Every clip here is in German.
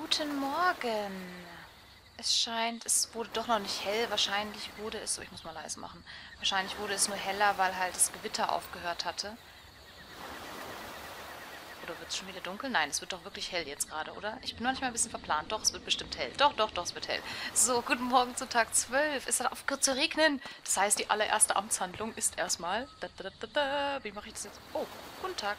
Guten Morgen. Es wurde doch noch nicht hell. Wahrscheinlich wurde es, ich muss mal leise machen. Wahrscheinlich wurde es nur heller, weil halt das Gewitter aufgehört hatte. Oder wird es schon wieder dunkel? Nein, es wird doch wirklich hell jetzt gerade, oder? Ich bin manchmal ein bisschen verplant. Doch, es wird bestimmt hell. Doch, es wird hell. So, guten Morgen zu Tag 12. Es hat aufgehört zu regnen. Das heißt, die allererste Amtshandlung ist erstmal... Wie mache ich das jetzt? Oh, guten Tag.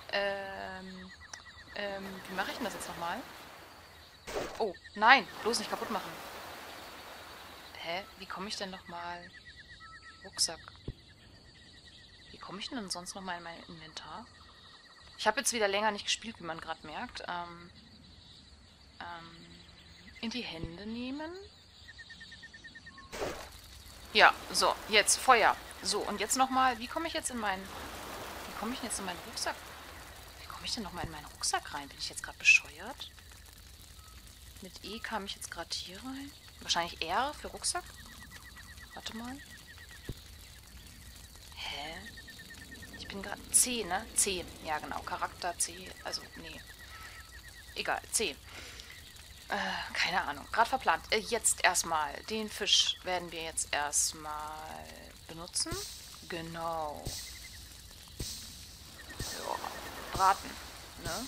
Wie mache ich denn das jetzt nochmal? Oh, nein, bloß nicht kaputt machen. Hä? Wie komme ich denn nochmal? Rucksack. Wie komme ich denn sonst nochmal in mein Inventar? Ich habe jetzt wieder länger nicht gespielt, wie man gerade merkt. In die Hände nehmen. Ja, so, jetzt Feuer. So, und jetzt nochmal, wie komme ich jetzt in meinen... Wie komme ich denn jetzt in meinen Rucksack? Wie komme ich denn nochmal in meinen Rucksack rein? Bin ich jetzt gerade bescheuert? Mit E kam ich jetzt gerade hier rein. Wahrscheinlich R für Rucksack. Warte mal. Hä? Ich bin gerade... C, ne? C. Ja, genau. Charakter C. Also, nee. Egal. C. Keine Ahnung. Gerade verplant. Jetzt erstmal. Den Fisch werden wir jetzt erstmal benutzen. Genau. Ja. Braten. Ne?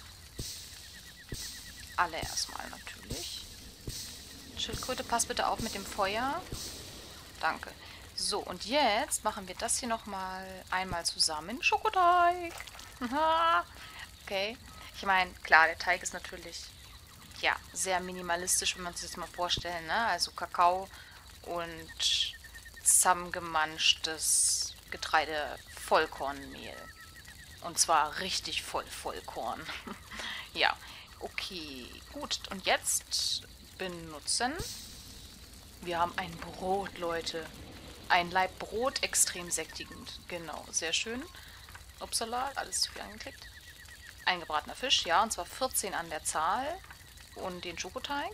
Alle erstmal natürlich. Schildkröte, pass bitte auf mit dem Feuer. Danke. So, und jetzt machen wir das hier nochmal einmal zusammen. Schokoteig. Okay. Ich meine, klar, der Teig ist natürlich, ja, sehr minimalistisch, wenn man sich das mal vorstellen, ne? Also Kakao und zusammengemanschtes Getreide-Vollkornmehl. Und zwar richtig voll Vollkorn. Ja, okay, gut. Und jetzt benutzen. Wir haben ein Brot, Leute. Ein Laib Brot, extrem sättigend. Genau, sehr schön. Upsala, alles zu viel angeklickt. Eingebratener Fisch, ja, und zwar 14 an der Zahl. Und den Schokoteig.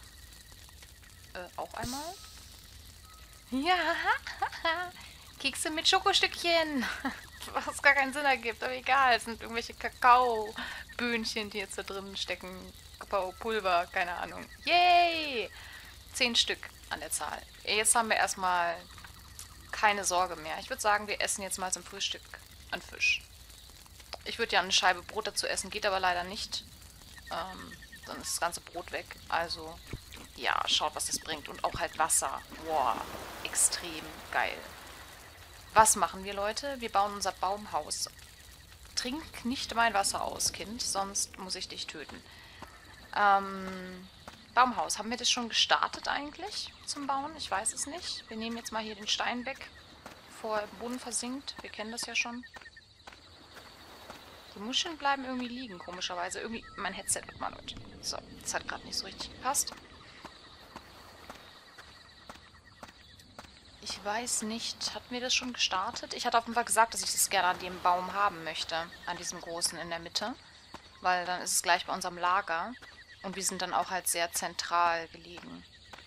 Auch einmal. Ja, Kekse mit Schokostückchen. Was gar keinen Sinn ergibt, aber egal. Es sind irgendwelche Kakaoböhnchen, die jetzt da drin stecken. Kakaopulver, keine Ahnung. Yay! 10 Stück an der Zahl. Jetzt haben wir erstmal keine Sorge mehr. Ich würde sagen, wir essen jetzt mal zum Frühstück einen Fisch. Ich würde ja eine Scheibe Brot dazu essen, geht aber leider nicht. Dann ist das ganze Brot weg. Also, ja, schaut, was das bringt. Und auch halt Wasser. Boah, extrem geil. Was machen wir, Leute? Wir bauen unser Baumhaus. Trink nicht mein Wasser aus, Kind, sonst muss ich dich töten. Baumhaus. Haben wir das schon gestartet eigentlich zum Bauen? Ich weiß es nicht. Wir nehmen jetzt mal hier den Stein weg, bevor er im Boden versinkt. Wir kennen das ja schon. Die Muscheln bleiben irgendwie liegen, komischerweise. Irgendwie, mein Headset wird mal Leute. So, das hat gerade nicht so richtig gepasst. Ich weiß nicht, hatten wir das schon gestartet? Ich hatte auf jeden Fall gesagt, dass ich das gerne an dem Baum haben möchte. An diesem großen in der Mitte. Weil dann ist es gleich bei unserem Lager. Und wir sind dann auch halt sehr zentral gelegen.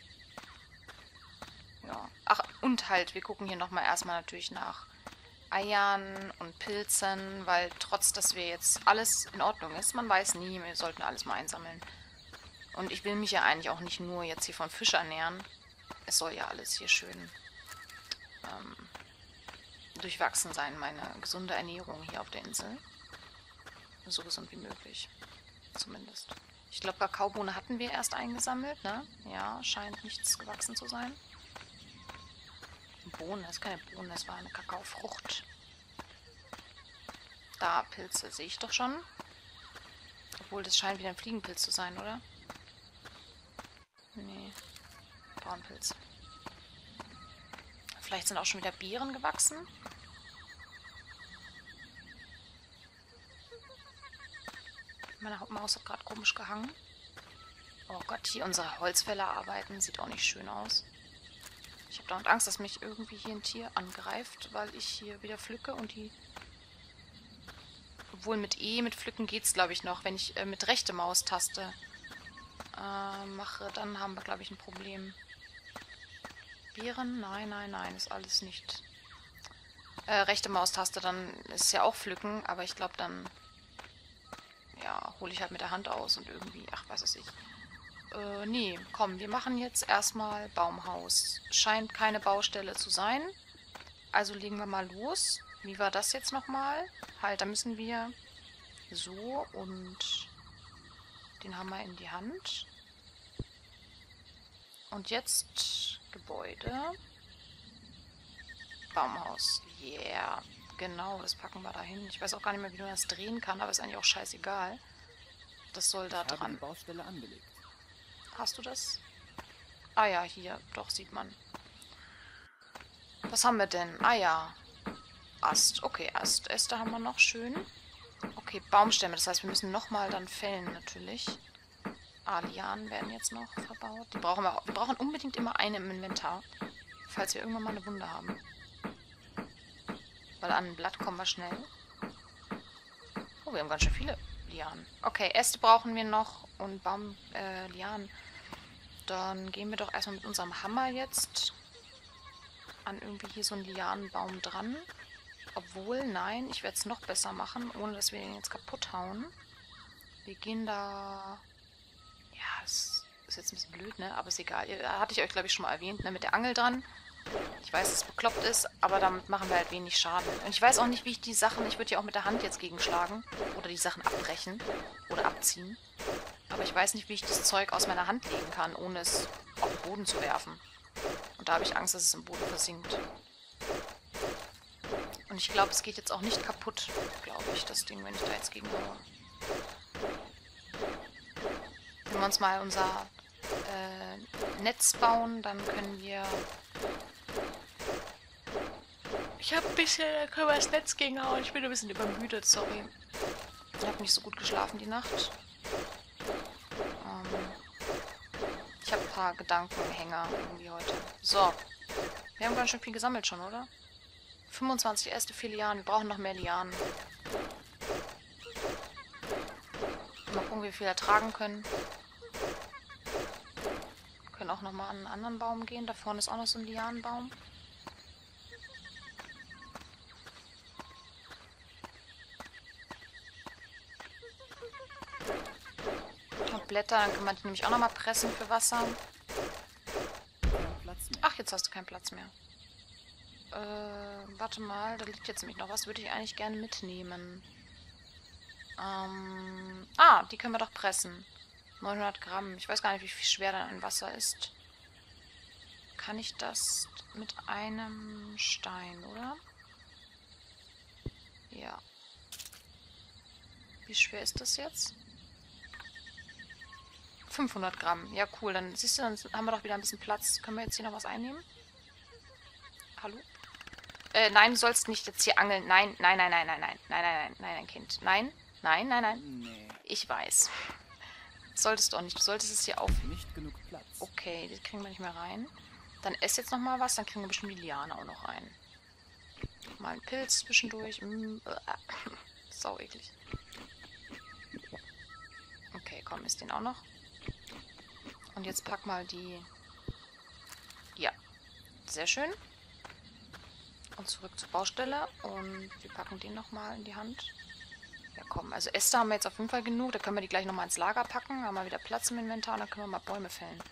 Ja. Ach, und halt, wir gucken hier nochmal erstmal natürlich nach Eiern und Pilzen, weil trotz, dass wir jetzt alles in Ordnung ist, man weiß nie, wir sollten alles mal einsammeln. Und ich will mich ja eigentlich auch nicht nur jetzt hier von Fisch ernähren. Es soll ja alles hier schön durchwachsen sein, meine gesunde Ernährung hier auf der Insel. So gesund wie möglich. Zumindest. Ich glaube, Kakaobohne hatten wir erst eingesammelt, ne? Ja, scheint nichts gewachsen zu sein. Bohne, das ist keine Bohne, das war eine Kakaofrucht. Da, Pilze, sehe ich doch schon. Obwohl, das scheint wieder ein Fliegenpilz zu sein, oder? Nee, Braunpilz. Vielleicht sind auch schon wieder Beeren gewachsen. Meine Maus hat gerade komisch gehangen. Oh Gott, hier unsere Holzfäller arbeiten. Sieht auch nicht schön aus. Ich habe dauernd Angst, dass mich irgendwie hier ein Tier angreift, weil ich hier wieder pflücke und die... Obwohl mit E, mit Pflücken geht's, glaube ich, noch. Wenn ich mit rechte Maustaste mache, dann haben wir, glaube ich, ein Problem. Beeren? Nein, ist alles nicht. Rechte Maustaste, dann ist es ja auch Pflücken, aber ich glaube dann... Ja, hole ich halt mit der Hand aus und irgendwie, ach, was weiß ich. Nee, komm, wir machen jetzt erstmal Baumhaus. Scheint keine Baustelle zu sein. Also legen wir mal los. Wie war das jetzt nochmal? Halt, da müssen wir so und den Hammer in die Hand. Und jetzt Gebäude. Baumhaus. Yeah. Genau, das packen wir da hin. Ich weiß auch gar nicht mehr, wie man das drehen kann, aber ist eigentlich auch scheißegal. Das soll da dran. Die Baustelle angelegt. Hast du das? Ah ja, hier. Doch, sieht man. Was haben wir denn? Ah ja. Ast. Okay, Äste haben wir noch. Schön. Okay, Baumstämme. Das heißt, wir müssen nochmal dann fällen, natürlich. Ah, Lianen werden jetzt noch verbaut. Die brauchen wir auch. Wir brauchen unbedingt immer eine im Inventar. Falls wir irgendwann mal eine Wunde haben. Weil an ein Blatt kommen wir schnell. Oh, wir haben ganz schön viele Lianen. Okay, Äste brauchen wir noch und Lianen. Dann gehen wir doch erstmal mit unserem Hammer jetzt an irgendwie hier so einen Lianenbaum dran. Obwohl, nein, ich werde es noch besser machen, ohne dass wir den jetzt kaputt hauen. Wir gehen da... Ja, das ist jetzt ein bisschen blöd, ne? Aber ist egal. Hatte ich euch, glaube ich, schon mal erwähnt, ne? Mit der Angel dran. Ich weiß, dass es bekloppt ist, aber damit machen wir halt wenig Schaden. Und ich weiß auch nicht, wie ich die Sachen... Ich würde ja auch mit der Hand jetzt gegenschlagen. Oder die Sachen abbrechen. Oder abziehen. Aber ich weiß nicht, wie ich das Zeug aus meiner Hand legen kann, ohne es auf den Boden zu werfen. Und da habe ich Angst, dass es im Boden versinkt. Und ich glaube, es geht jetzt auch nicht kaputt, glaube ich, das Ding, wenn ich da jetzt gegen haue. Wenn wir uns mal unser Netz bauen, dann können wir... Ich habe ein bisschen, da können wir das Netz gegenhauen. Ich bin ein bisschen übermüdet, sorry. Ich habe nicht so gut geschlafen die Nacht. Ich habe ein paar Gedankenhänger irgendwie heute. So. Wir haben ganz schön viel gesammelt schon, oder? 25 erste 4 Lianen. Wir brauchen noch mehr Lianen. Mal gucken, wie viel wir tragen können. Wir können auch nochmal an einen anderen Baum gehen. Da vorne ist auch noch so ein Lianenbaum. Und Blätter, dann kann man die nämlich auch nochmal pressen für Wasser. Ach, jetzt hast du keinen Platz mehr. Warte mal, da liegt jetzt nämlich noch was. Würde ich eigentlich gerne mitnehmen. Die können wir doch pressen. 900 Gramm. Ich weiß gar nicht, wie viel schwer dann ein Wasser ist. Kann ich das mit einem Stein, oder? Ja. Wie schwer ist das jetzt? 500 Gramm. Ja, cool. Dann siehst du, dann haben wir doch wieder ein bisschen Platz. Können wir jetzt hier noch was einnehmen? Hallo? Nein, du sollst nicht jetzt hier angeln. Nein, nein, nein, nein, nein, nein, nein, nein, nein, nein, Kind. Nein, nein, nein, nein. Nee. Ich weiß. Solltest du auch nicht. Du solltest es hier auf... Nicht genug Platz. Okay, das kriegen wir nicht mehr rein. Dann ess jetzt nochmal was, dann kriegen wir bestimmt die Liane auch noch rein. Mal einen Pilz zwischendurch. Sau eklig. Okay, komm, isst den auch noch. Und jetzt pack mal die... Ja, sehr schön. Und zurück zur Baustelle. Und wir packen den nochmal in die Hand. Ja, komm. Also Äste haben wir jetzt auf jeden Fall genug. Da können wir die gleich nochmal ins Lager packen. Haben wir wieder Platz im Inventar und dann können wir mal Bäume fällen.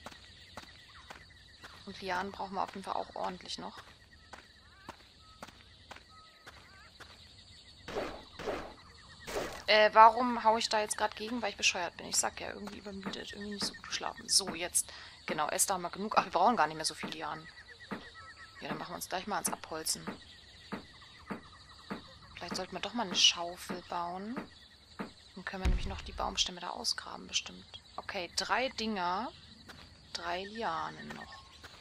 Und Lianen brauchen wir auf jeden Fall auch ordentlich noch. Warum haue ich da jetzt gerade gegen? Weil ich bescheuert bin. Ich sag ja, irgendwie übermüdet, irgendwie nicht so gut geschlafen. So, jetzt. Genau, Äste haben wir genug. Ach, wir brauchen gar nicht mehr so viele Lianen. Ja, dann machen wir uns gleich mal ans Abholzen. Vielleicht sollten wir doch mal eine Schaufel bauen. Dann können wir nämlich noch die Baumstämme da ausgraben, bestimmt. Okay, 3 Dinger. 3 Lianen noch.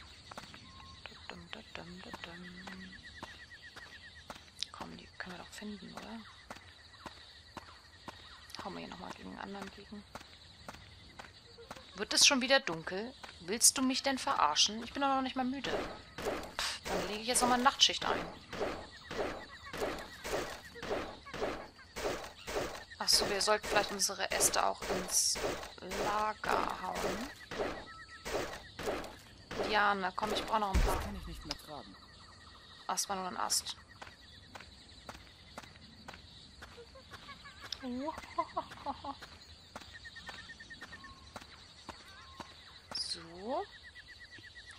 Komm, die können wir doch finden, oder? Hauen wir hier nochmal gegen einen anderen gegen. Wird es schon wieder dunkel? Willst du mich denn verarschen? Ich bin doch noch nicht mal müde. Pff, dann lege ich jetzt nochmal eine Nachtschicht ein. Achso, wir sollten vielleicht unsere Äste auch ins Lager hauen. Liane, komm, ich brauche noch ein paar. Das kann ich nicht mehr tragen. Ast war nur ein Ast.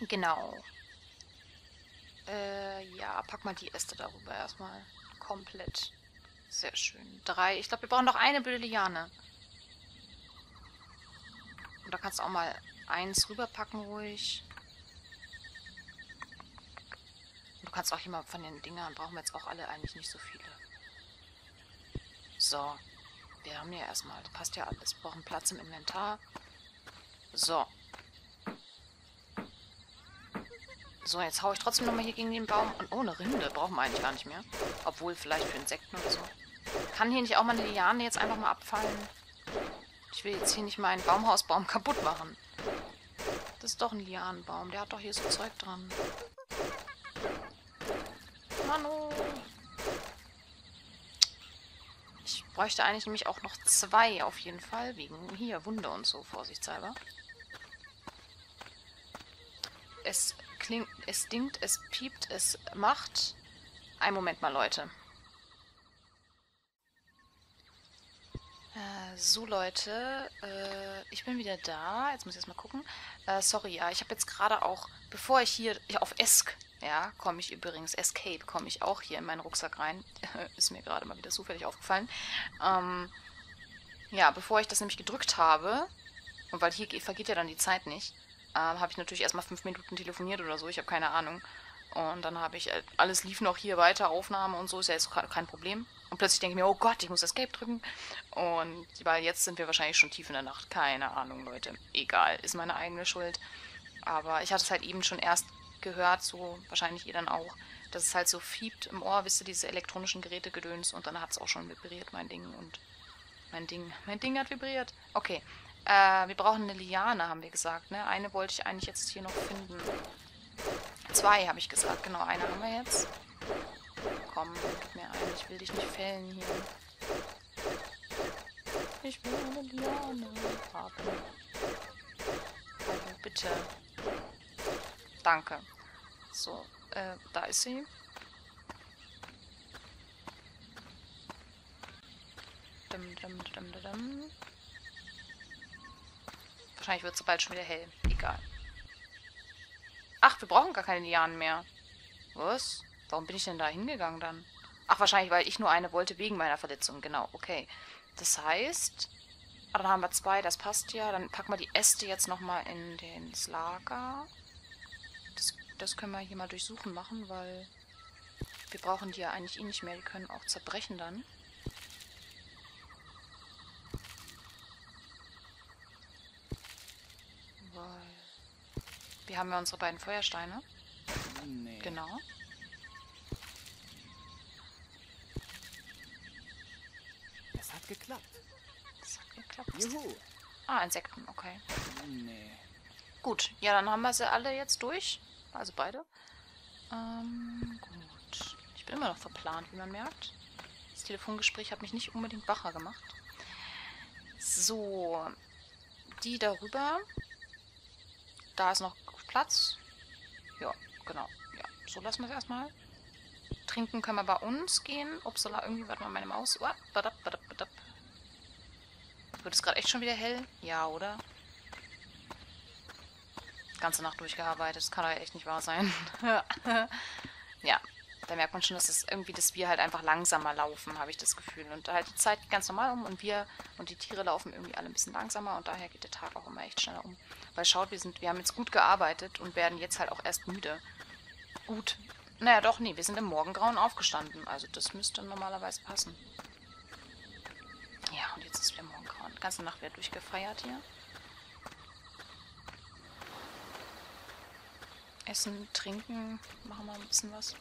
Genau. Ja, pack mal die Äste darüber erstmal. Komplett. Sehr schön. 3. Ich glaube, wir brauchen noch eine blöde Liane. Und da kannst du auch mal 1 rüberpacken ruhig. Und du kannst auch hier mal von den Dingern, brauchen wir jetzt auch alle eigentlich nicht so viele. So. Wir haben ja erstmal, das passt ja alles. Wir brauchen Platz im Inventar. So. So, jetzt haue ich trotzdem nochmal hier gegen den Baum. Und oh, eine Rinde brauchen wir eigentlich gar nicht mehr. Obwohl, vielleicht für Insekten oder so. Kann hier nicht auch mal eine Liane jetzt einfach mal abfallen? Ich will jetzt hier nicht mal einen Baumhausbaum kaputt machen. Das ist doch ein Lianenbaum. Der hat doch hier so Zeug dran. Manu. Ich bräuchte eigentlich nämlich auch noch 2 auf jeden Fall. Wegen hier Wunde und so, vorsichtshalber. Es klingt, es dingt, es piept, es macht. Einen Moment mal, Leute. So, Leute. Ich bin wieder da. Jetzt muss ich erstmal gucken. Sorry, ja. Ich habe jetzt gerade auch, bevor ich hier auf ja, komme ich übrigens, Escape, komme ich auch hier in meinen Rucksack rein. Ist mir gerade mal wieder zufällig aufgefallen. Ja, bevor ich das nämlich gedrückt habe, und weil hier vergeht ja dann die Zeit nicht, habe ich natürlich erstmal 5 Minuten telefoniert oder so, ich habe keine Ahnung. Und dann habe ich, alles lief noch hier weiter, Aufnahme und so, ist ja jetzt kein Problem. Und plötzlich denke ich mir, oh Gott, ich muss Escape drücken. Und weil jetzt sind wir wahrscheinlich schon tief in der Nacht. Keine Ahnung, Leute. Egal, ist meine eigene Schuld. Aber ich hatte es halt eben schon erst gehört, so wahrscheinlich ihr dann auch, dass es halt so fiebt im Ohr, wisst ihr, diese elektronischen Geräte gedöns. Und dann hat es auch schon vibriert, mein Ding. Und mein Ding hat vibriert. Okay. Wir brauchen eine Liane, haben wir gesagt, ne? Eine wollte ich eigentlich jetzt hier noch finden. 2 habe ich gesagt, genau, eine haben wir jetzt. Komm, gib mir eine, ich will dich nicht fällen hier. Ich will eine Liane haben. Also bitte. Danke. So, da ist sie. Wahrscheinlich wird es bald schon wieder hell. Egal. Ach, wir brauchen gar keine Lianen mehr. Was? Warum bin ich denn da hingegangen dann? Ach, wahrscheinlich, weil ich nur eine wollte wegen meiner Verletzung. Genau, okay. Das heißt, dann haben wir 2, das passt ja. Dann packen wir die Äste jetzt nochmal ins Lager. Das können wir hier mal durchsuchen machen, weil wir brauchen die ja eigentlich eh nicht mehr. Die können auch zerbrechen dann. Weil wir haben ja unsere beiden Feuersteine. Nee. Genau. Es hat geklappt. Das hat geklappt. Juhu. Ah, Insekten, okay. Nee. Gut, ja, dann haben wir sie alle jetzt durch. Also beide. Gut. Ich bin immer noch verplant, wie man merkt. Das Telefongespräch hat mich nicht unbedingt wacher gemacht. So. Die darüber. Da ist noch Platz. Ja, genau. Ja, so lassen wir es erstmal. Trinken können wir bei uns gehen. Upsala, irgendwie, warte mal, meine Maus. Oh, badab, badab, badab. Wird es gerade echt schon wieder hell? Ja, oder? Ganze Nacht durchgearbeitet. Das kann doch echt nicht wahr sein. Ja, da merkt man schon, dass es irgendwie, dass wir halt einfach langsamer laufen, habe ich das Gefühl. Und halt die Zeit geht ganz normal um und wir und die Tiere laufen irgendwie alle ein bisschen langsamer und daher geht der Tag auch immer echt schneller um. Weil schaut, wir haben jetzt gut gearbeitet und werden jetzt halt auch erst müde. Gut. Naja, doch, nee, wir sind im Morgengrauen aufgestanden. Also das müsste normalerweise passen. Ja, und jetzt ist wieder Morgengrauen. Die ganze Nacht wird durchgefeiert hier. Essen, trinken, machen wir ein bisschen was.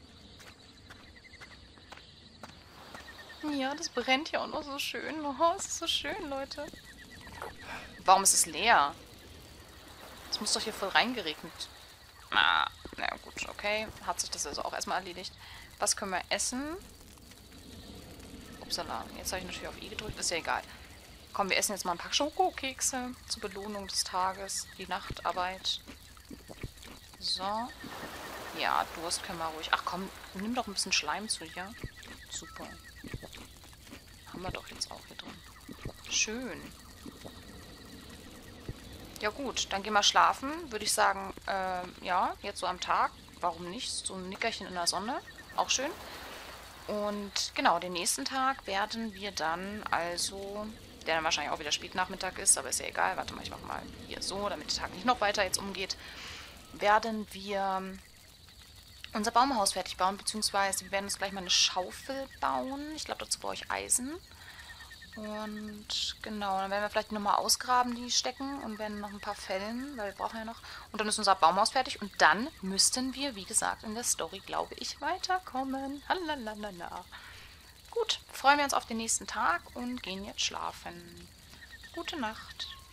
Ja, das brennt ja auch noch so schön. Oh, es ist so schön, Leute. Warum ist es leer? Es muss doch hier voll reingeregnet. Ah, na gut, okay. Hat sich das also auch erstmal erledigt. Was können wir essen? Upsala, jetzt habe ich natürlich auf I gedrückt. Ist ja egal. Komm, wir essen jetzt mal ein paar Schokokekse zur Belohnung des Tages. Die Nachtarbeit. So. Ja, Durst können wir ruhig. Ach komm, nimm doch ein bisschen Schleim zu hier. Super. Haben wir doch jetzt auch hier drin. Schön. Ja gut, dann gehen wir schlafen. Würde ich sagen, ja, jetzt so am Tag. Warum nicht? So ein Nickerchen in der Sonne. Auch schön. Und genau, den nächsten Tag werden wir dann also, der dann wahrscheinlich auch wieder Spätnachmittag ist, aber ist ja egal. Warte mal, ich mache mal hier so, damit der Tag nicht noch weiter jetzt umgeht. Werden wir unser Baumhaus fertig bauen, beziehungsweise wir werden uns gleich mal eine Schaufel bauen. Ich glaube, dazu brauche ich Eisen. Und genau, dann werden wir vielleicht nochmal ausgraben, die Stecken, und werden noch ein paar fällen, weil wir brauchen ja noch. Und dann ist unser Baumhaus fertig und dann müssten wir, wie gesagt, in der Story, glaube ich, weiterkommen. Halalala. Gut, freuen wir uns auf den nächsten Tag und gehen jetzt schlafen. Gute Nacht.